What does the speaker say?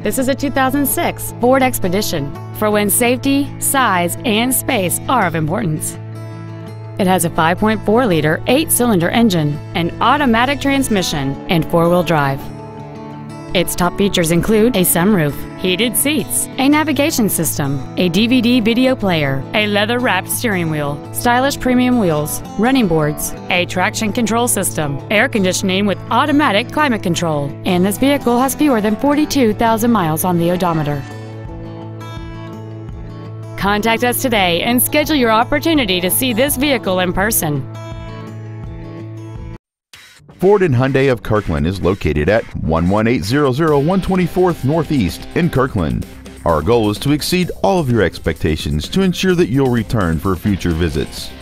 This is a 2006 Ford Expedition for when safety, size, and space are of importance. It has a 5.4-liter 8-cylinder engine, an automatic transmission, and four-wheel drive. Its top features include a sunroof, heated seats, a navigation system, a DVD video player, a leather-wrapped steering wheel, stylish premium wheels, running boards, a traction control system, air conditioning with automatic climate control, and this vehicle has fewer than 42,000 miles on the odometer. Contact us today and schedule your opportunity to see this vehicle in person. Ford and Hyundai of Kirkland is located at 11800 124th Northeast in Kirkland. Our goal is to exceed all of your expectations to ensure that you'll return for future visits.